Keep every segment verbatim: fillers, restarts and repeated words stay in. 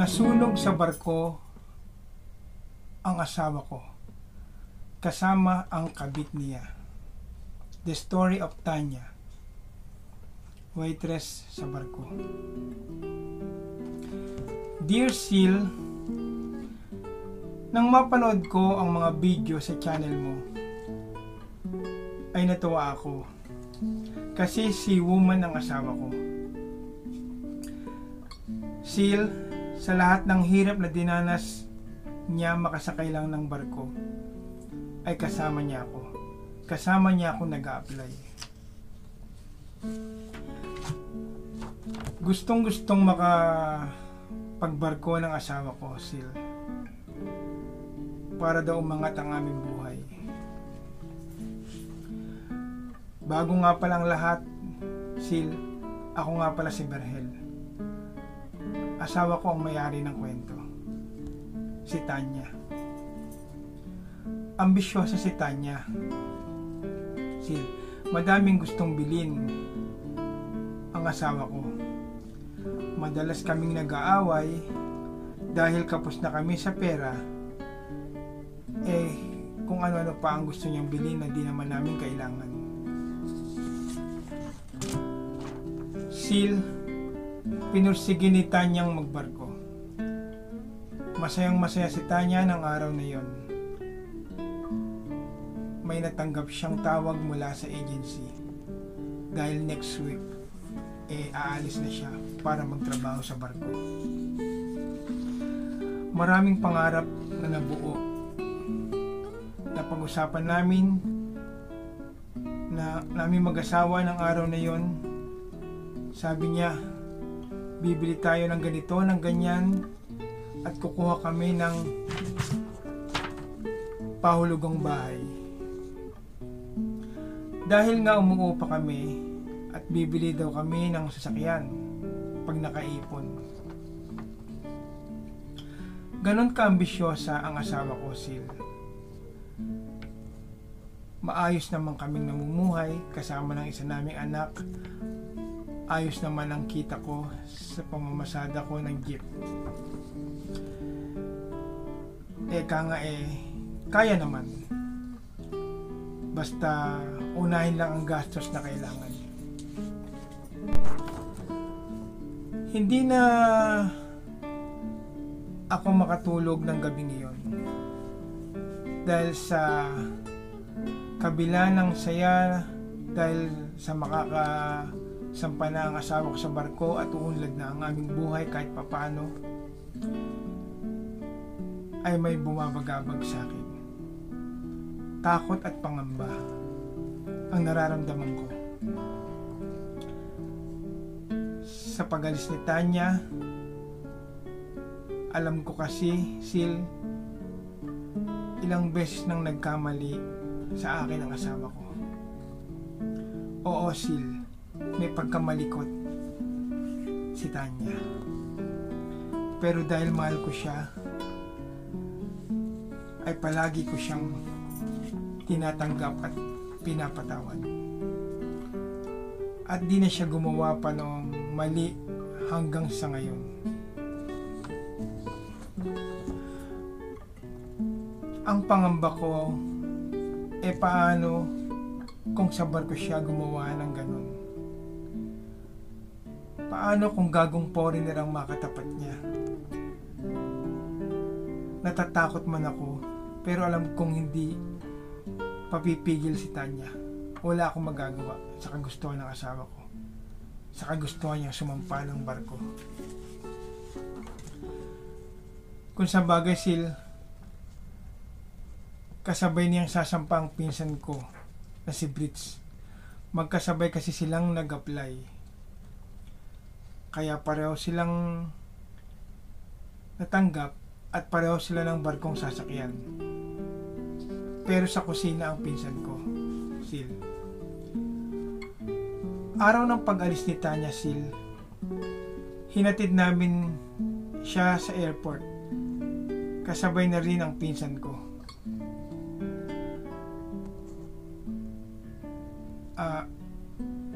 Nasunog sa barko ang asawa ko, kasama ang kabit niya. The story of Tanya, waitress sa barko. Dear Seal, nang mapanood ko ang mga video sa channel mo, ay natuwa ako. Kasi si woman ang asawa ko. Seal, sa lahat ng hirap na dinanas niya makasakay lang ng barko, ay kasama niya ako. Kasama niya ako nag-a-apply. Gustong gustong makapagbarko ng asawa ko, Seal, para daw umangat ang aming buhay. Bago nga palang lahat, Seal, ako nga pala si Berhel. Asawa ko ang may-ari ng kwento, si Tanya. Ambisyosa si Tanya. Seal, madaming gustong bilhin ang asawa ko. Madalas kaming nag-aaway dahil kapos na kami sa pera. Eh, kung ano-ano pa ang gusto niyang bilhin na di naman namin kailangan. Seal, pinursige ni Tanyang magbarko. Masayang masaya si Tanya ng araw na yon. May natanggap siyang tawag mula sa agency dahil next week eh aalis na siya para magtrabaho sa barko. Maraming pangarap na nabuo. Napag-usapan namin na namin mag-asawa ng araw na yon. Sabi niya, bibili tayo ng ganito, ng ganyan, at kukuha kami ng pahulugang bahay. Dahil nga umuupa kami at bibili daw kami ng sasakyan pag nakaipon. Ganon ka-ambisyosa ang asawa ko, Seal. Maayos naman kaming namumuhay kasama ng isa naming anak. Ayos naman ang kita ko sa pamamasada ko ng jeep. Eka nga eh, kaya naman. Basta unahin lang ang gastos na kailangan. Hindi na ako makatulog ng gabing iyon. Dahil sa kabila ng saya, dahil sa makaka sampa na ang asawa ko sa barko at uunlad na ang aming buhay kahit papano, ay may bumabagabag sa akin. Takot at pangamba ang nararamdaman ko. Sa pag-alis ni Tanya, alam ko kasi, Seal, ilang beses nang nagkamali sa akin ang asawa ko. Oo, Seal, may pagkamalikot si Tanya. Pero dahil mahal ko siya, ay palagi ko siyang tinatanggap at pinapatawad. At di na siya gumawa pa ng mali hanggang sa ngayon. Ang pangamba ko, e paano kung sa barko siya gumawa ng ganun? Paano kung gagong foreigner ang makatapat niya? Natatakot man ako, pero alam kong hindi papipigil si Tanya. Wala akong magagawa sa kagustuhan ng asawa ko, sa kagustuhan niyang sumampa ng barko. Kung sa bagay, Seal, kasabay niyang sasampa ang pinsan ko na si Brits. Magkasabay kasi silang nag-apply. Kaya pareho silang natanggap at pareho sila ng barkong sasakyan. Pero sa kusina ang pinsan ko, Seal. Araw ng pag-alis ni Tanya, Seal, hinatid namin siya sa airport. Kasabay na rin ang pinsan ko. Uh,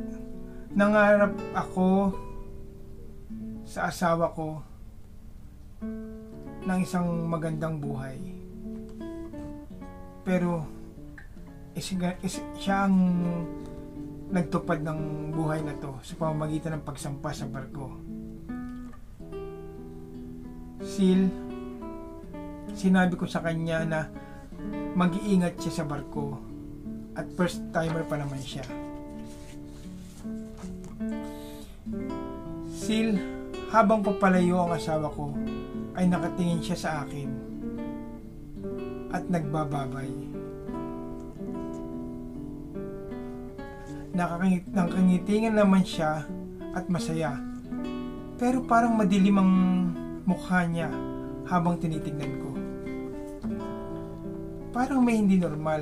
nangarap ako sa asawa ko ng isang magandang buhay. Pero is- is- siya ang nagtupad ng buhay na to sa pamamagitan ng pagsampa sa barko. Sil, sinabi ko sa kanya na mag-iingat siya sa barko at first timer pa naman siya. Sil, habang papalayo ang asawa ko ay nakatingin siya sa akin at nagbababay. Nakakangit, nakangitingan naman siya at masaya, pero parang madilim ang mukha niya habang tinitignan ko. Parang may hindi normal.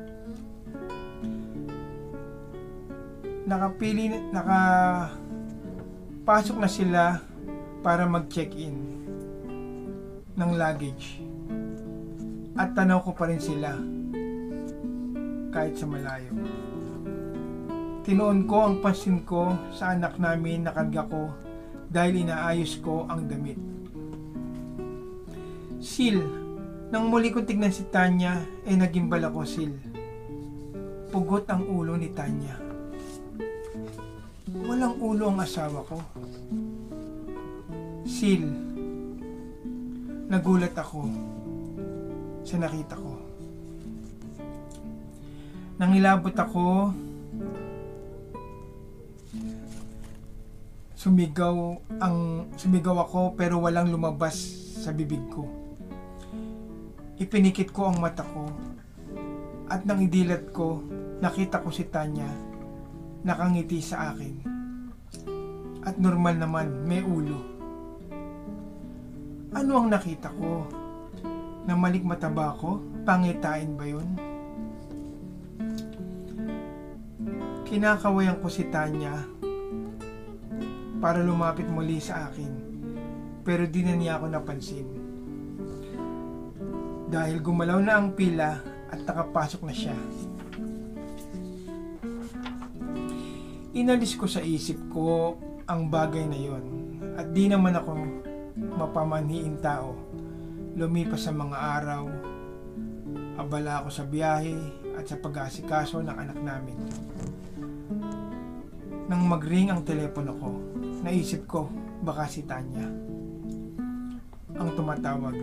Nakapili, nakapasok na sila para mag-check-in ng luggage. At tanaw ko pa rin sila kahit sa malayo. Tinuon ko ang pansin ko sa anak namin na karga ko dahil inaayos ko ang damit. Sil, nang muli kong tignan si Tanya, ay nagimbal ako, Sil. Pugot ang ulo ni Tanya. Walang ulo ang asawa ko. Sil, nagulat ako sa nakita ko. Nangilabot ako, sumigaw ang sumigaw ako pero walang lumabas sa bibig ko. Ipinikit ko ang mata ko at nang idilat ko, nakita ko si Tanya nakangiti sa akin. At normal naman, may ulo. Ano ang nakita ko? Namalik mataba ko? Pangitain ba yun? Kinakawayan ko si Tanya para lumapit muli sa akin, pero di na niya ako napansin. Dahil gumalaw na ang pila at nakapasok na siya. Inalis ko sa isip ko ang bagay na yon at di naman ako mapamanhiing tao. Lumipas ang mga araw, abala ako sa biyahe at sa pag-aasikaso ng anak namin. Nang mag-ring ang telepono ko, naisip ko baka si Tanya ang tumatawag.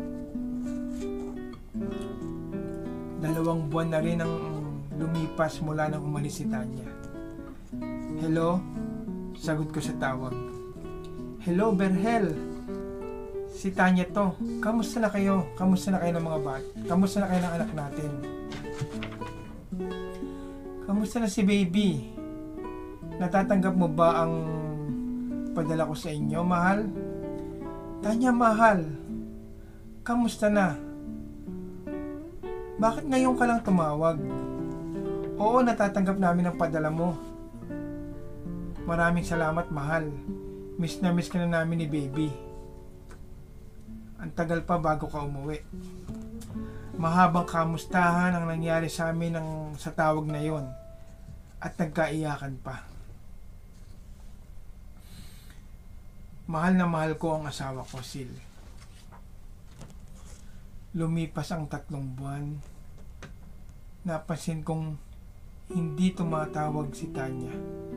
Dalawang buwan na rin ang lumipas mula nang umalis si Tanya. Hello? Sagot ko sa tawag. Hello, Berhel. Si Tanya to. Kamusta na kayo? Kamusta na kayo ng mga bat? Kamusta na kayo ng anak natin? Kamusta na si baby? Natatanggap mo ba ang padala ko sa inyo, mahal? Tanya, mahal. Kamusta na? Bakit ngayon ka lang tumawag? Oo, natatanggap namin ang padala mo. Maraming salamat, mahal. Miss na miss ka na namin ni baby. Ang tagal pa bago ka umuwi. Mahabang kamustahan ang nangyari sa amin ng, sa tawag na yon at nagkaiyakan pa. Mahal na mahal ko ang asawa ko, Sil. Lumipas ang tatlong buwan. Napansin kong hindi tumatawag si Tanya.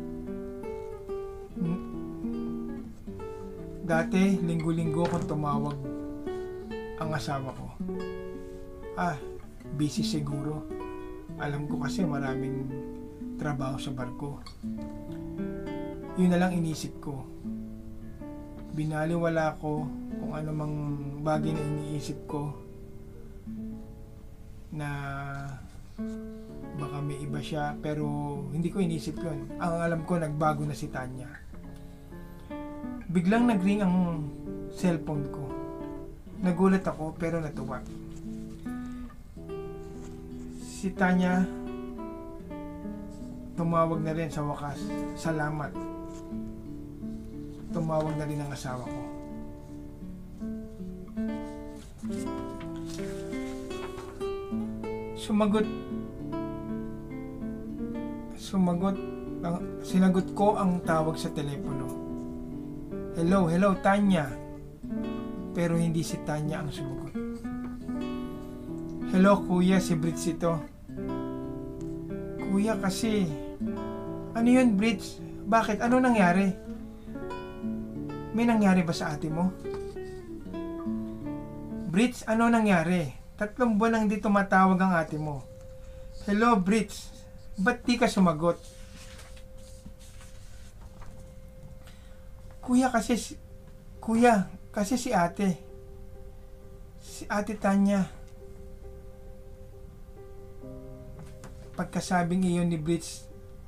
Dati, linggo-linggo kong tumawag ang asawa ko. Ah, busy siguro. Alam ko kasi maraming trabaho sa barko. Yun na lang inisip ko. Binaliwala ko kung ano mang bagay na iniisip ko na baka may iba siya, pero hindi ko inisip yun. Ang alam ko, nagbago na si Tanya. Biglang nag-ring ang cellphone ko. Nagulat ako pero natuwa. Si Tanya tumawag na rin sa wakas. Salamat. Tumawag na rin ang asawa ko. Sumagot Sumagot ang, sinagot ko ang tawag sa telepono. Hello, hello Tanya. pero hindi si Tanya ang sumagot. Hello kuya, si Brits ito. Kuya kasi, ano yun Brits? Bakit? Ano nangyari? May nangyari ba sa ate mo? Brits, ano nangyari? Tatlong buwan nang di tumatawag ang ate mo. Hello Brits, ba't di ka sumagot? Kuya kasi, kuya, kasi si ate. Si ate Tanya. Pagkasabing iyon ni Brits,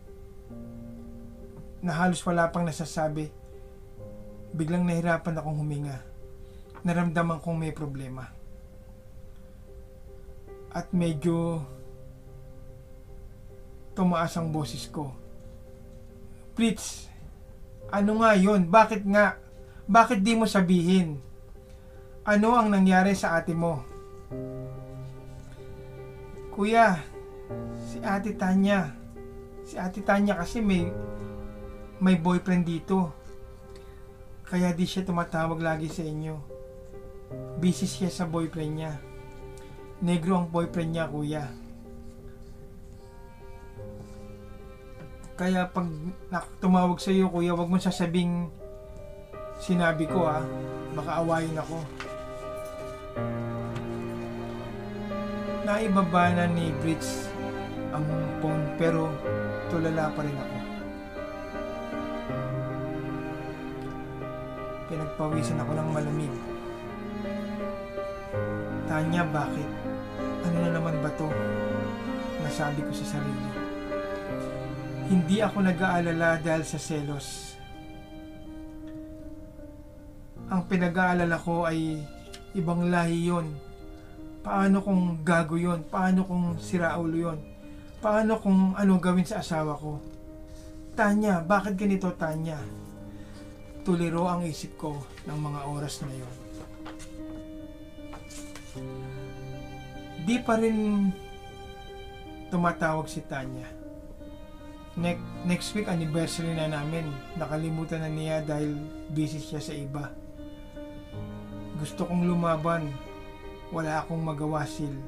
na halos wala pang nasasabi, biglang nahirapan akong huminga. Naramdaman kong may problema. At medyo tumaas ang boses ko. Brits, ano nga yun? Bakit nga? Bakit di mo sabihin? Ano ang nangyari sa ate mo? Kuya, si ate Tanya. Si ate Tanya kasi may may boyfriend dito. Kaya di siya tumatawag lagi sa inyo. Busy siya sa boyfriend niya. Negro ang boyfriend niya, kuya. Kaya pag tumawag sa iyo, kuya, wag mo sasabing sinabi ko, ha. Baka awayin ako. Naibaba na ni Brits ang phone, pero tulala pa rin ako. Pinagpawisan ako ng malamig. Tanya, bakit? Ano na naman ba to? Nasabi ko sa sarili. Hindi ako nag-aalala dahil sa selos. Ang pinag-aalala ko ay ibang lahi yon. Paano kung gago yon? Paano kung siraulo yon? Paano kung ano gawin sa asawa ko? Tanya, bakit ganito, Tanya? Tuliro ang isip ko ng mga oras na yon. Di pa rin tumatawag si Tanya. Ne- next week anniversary na namin. Nakalimutan na niya dahil busy siya sa iba. Gusto kong lumaban. Wala akong magawa, Sil.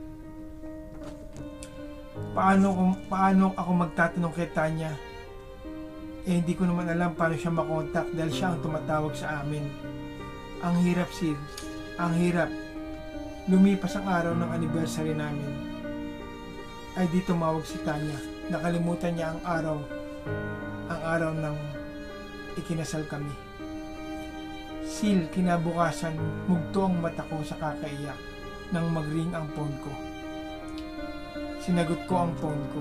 Paano, kung, paano ako magtatanong kay Tanya? Eh hindi ko naman alam paano siya makontak dahil siya ang tumatawag sa amin. Ang hirap, Sil. Ang hirap. Lumipas ang araw ng anniversary namin. Ay di tumawag si Tanya. Nakalimutan niya ang araw. Ang araw ng ikinasal kami. Sil, kinabukasan, mugto ang mata ko sa kakaiyak nang mag-ring ang phone ko. Sinagot ko ang phone ko.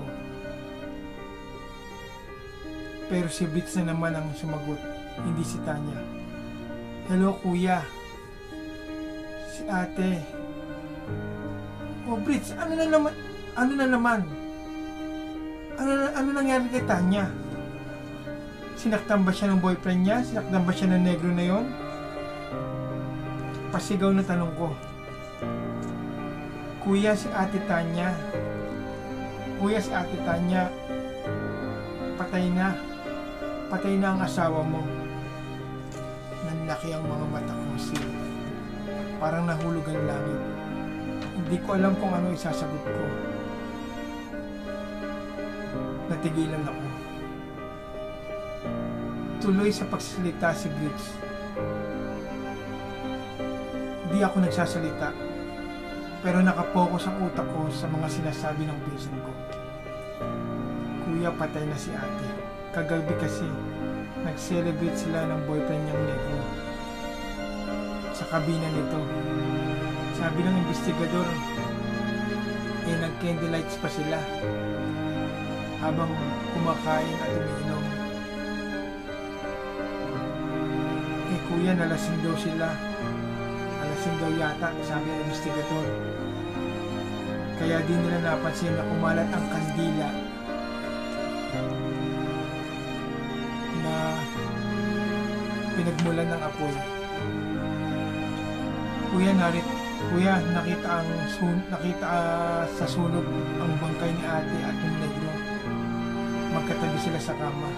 Pero si Brits na naman ang sumagot, hindi si Tanya. Hello kuya. Si ate. Oh Brits, ano na naman? Ano na naman? Ano, ano nangyari kay Tanya? Sinaktan ba siya ng boyfriend niya? Sinaktan ba siya ng negro na yon? Pasigaw na tanong ko. Kuya, si ate Tanya. Kuya, si ate Tanya. Patay na. Patay na ang asawa mo. Nanlaki ang mga mata ko, Sil. Parang nahulog ang langit. Hindi ko alam kung ano isasagot ko. Natigilan ako. Tuloy sa pagsasalita si Brits. Di ako nagsasalita, pero nakapokus ang utak ko sa mga sinasabi ng pinsan ko. Kuya, patay na si ate. Kagabi kasi, nag-celebrate sila ng boyfriend niyang negro sa kabina nito. Sabi ng investigador, eh nag-candlelights pa sila habang kumakain at umiinom. Eh kuya, nalasing daw sila. Nalasing daw yata, sabi ng investigador. Kaya di nila napansin na kumalat ang kandila na pinagmulan ng apoy. Kuya, narit, kuya, nakita ang sun, nakita uh, sa sunog ang bangkay ni ate at ng negro. Magkatabi sila sa kama.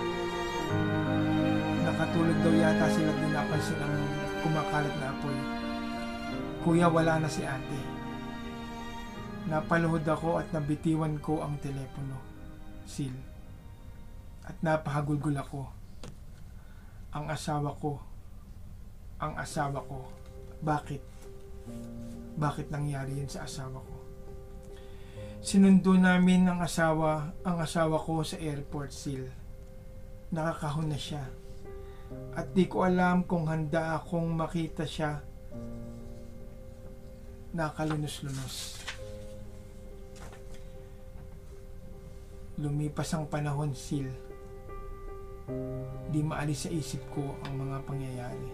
Nakatulog daw yata sila, di napansin ang kumakalat na apoy. Kuya, wala na si ate. Napaluhod ako at nabitiwan ko ang telepono, Sil. At napahagulgol ako. Ang asawa ko. Ang asawa ko. Bakit? Bakit nangyari yun sa asawa ko? Sinundo namin ang asawa, ang asawa ko sa airport, Sil. Nakakahon na siya. At di ko alam kung handa akong makita siya nakalunos-lunos. Lumipas ang panahon, Sil. Di maalis sa isip ko ang mga pangyayari.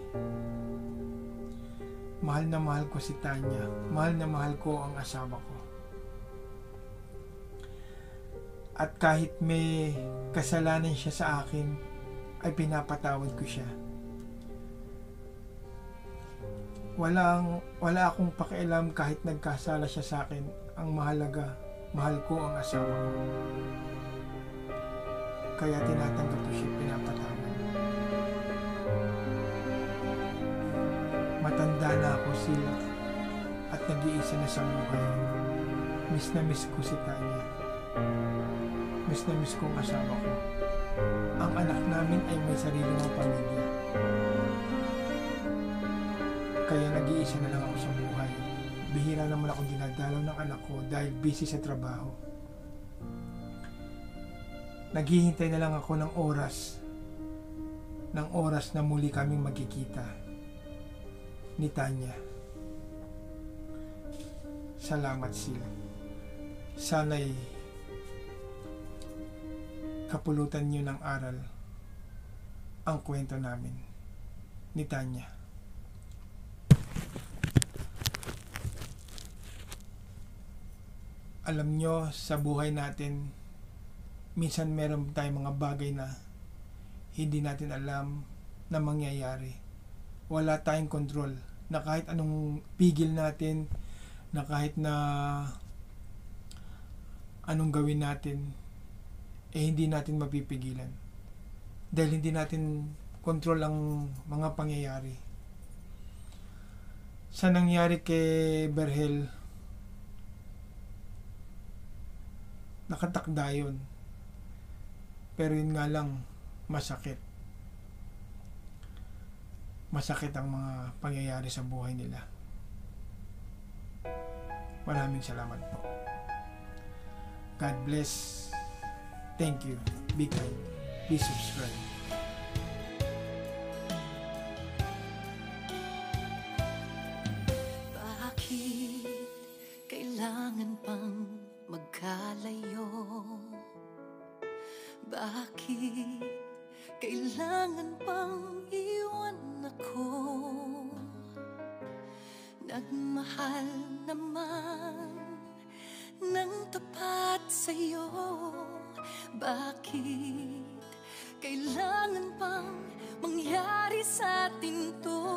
Mahal na mahal ko si Tanya. Mahal na mahal ko ang asawa ko. At kahit may kasalanan siya sa akin, ay pinapatawad ko siya. Walang, wala akong pakialam kahit nagkasala siya sa akin. Ang mahalaga, mahal ko ang asawa ko. Kaya tinatanggap ko siya, pinapatawad. Matanda na ako, sila, at nag-iisa na sa buhay. Miss na miss ko si Tanya. Miss na miss ko ang asawa ko. Ang anak namin ay may sarili ng pamilya. Kaya nag-iisa na lang ako sa buhay. Bihira naman ako dinadalaw ng anak ko dahil busy sa trabaho. Naghihintay na lang ako ng oras. Ng oras na muli kaming magkikita ni Tanya. Salamat, Sil. Sana'y kapulutan niyo ng aral ang kwento namin ni Tanya. Alam nyo, sa buhay natin, minsan meron tayong mga bagay na hindi natin alam na mangyayari. Wala tayong control, na kahit anong pigil natin, na kahit na anong gawin natin, eh hindi natin mapipigilan. Dahil hindi natin control ang mga pangyayari. Sa nangyari kay Berhel, nakatakda yun. Pero yun nga lang, masakit. Masakit ang mga pangyayari sa buhay nila. Maraming salamat po. God bless. Thank you. Be kind. Please subscribe. Bakit kailangan pang magkalayo? Bakit kailangan pang iwan ako? Nagmahal naman ng tapat sa'yo. Bakit kailangan pang mangyari sa atin to?